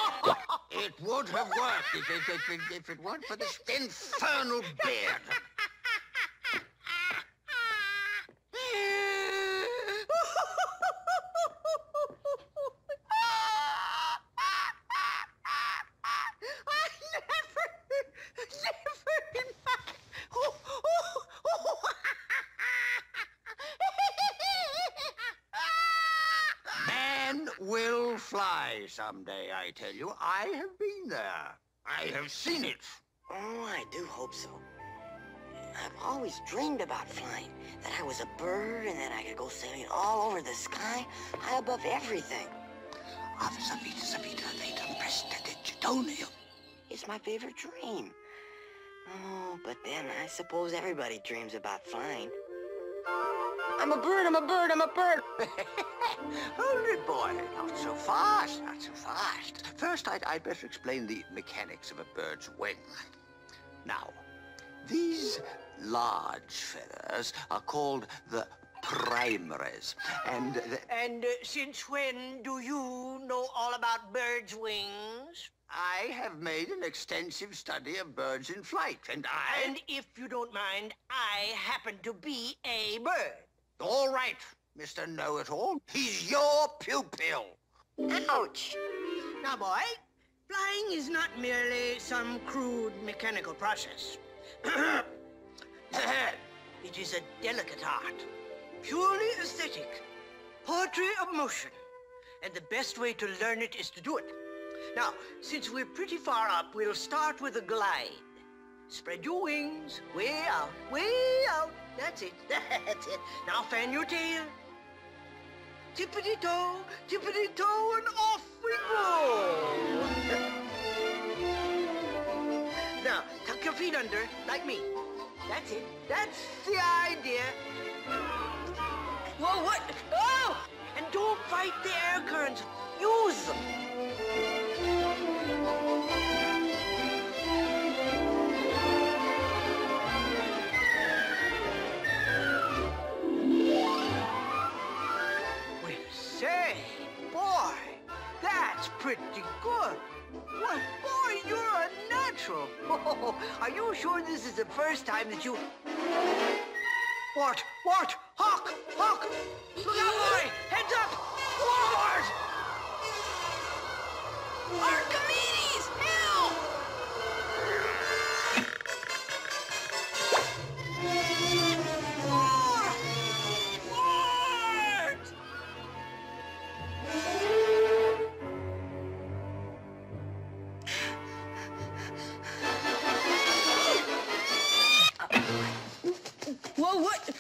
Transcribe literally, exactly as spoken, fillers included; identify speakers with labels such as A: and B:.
A: It would have worked if, if, if, if, if it weren't for this infernal beard. Will fly someday, I tell you. I have been there. I have seen it.
B: Oh, I do hope so. I've always dreamed about flying, that I was a bird and that I could go sailing all over the sky, high above everything.
A: Officer Vita Savita Vatum Prestidigitonium.
B: It's my favorite dream. Oh, but then I suppose everybody dreams about flying. I'm a bird, I'm a bird, I'm a bird.
A: Hold it, boy. Not so fast, not so fast. First, I'd, I'd better explain the mechanics of a bird's wing. Now, these large feathers are called the primaries, and... The...
C: And uh, since when do you know all about birds' wings?
A: I have made an extensive study of birds in flight, and I...
C: And if you don't mind, I happen to be a bird.
A: All right, Mister Know-It-All. He's your pupil.
B: Ouch!
C: Now, boy, flying is not merely some crude mechanical process. It is a delicate art, purely aesthetic, poetry of motion. And the best way to learn it is to do it. Now, since we're pretty far up, we'll start with a glide. Spread your wings, way out, way out. That's it, that's it. Now fan your tail. Tippity-toe, tippity-toe, and off we go. Now, tuck your feet under, like me. That's it, that's the idea. Whoa, what? Oh! And don't fight the air currents. Use them. Pretty good. Well, boy, you're a natural. Oh, are you sure this is the first time that you... What? What? Hawk! Hawk! Look out, boy! Heads up! Forward!
B: Archimedes! Help!
C: Whoa, what?